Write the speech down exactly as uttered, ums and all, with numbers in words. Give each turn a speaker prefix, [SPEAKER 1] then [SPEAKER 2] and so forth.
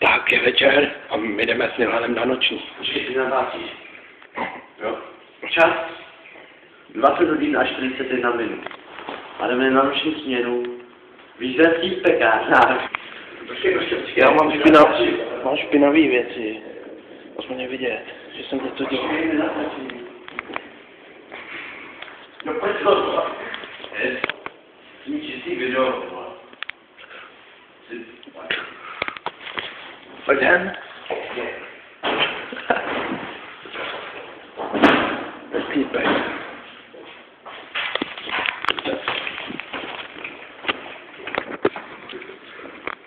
[SPEAKER 1] Tak je večer a my jdeme s Milanem na noční.
[SPEAKER 2] Počkej, ty natáčíš. Jo. Čas. dvacet hodin a čtyřicet jedna minut. A jdeme na noční směnu. V jízdenských pekárnách. Počkej, počkej, počkej.
[SPEAKER 1] Já mám, špinav, mám špinavý věci. Aspoň je vidět, že jsem něco dělal.
[SPEAKER 2] No pojď to. Tím čistý video.
[SPEAKER 1] Jdem. Bez týpek.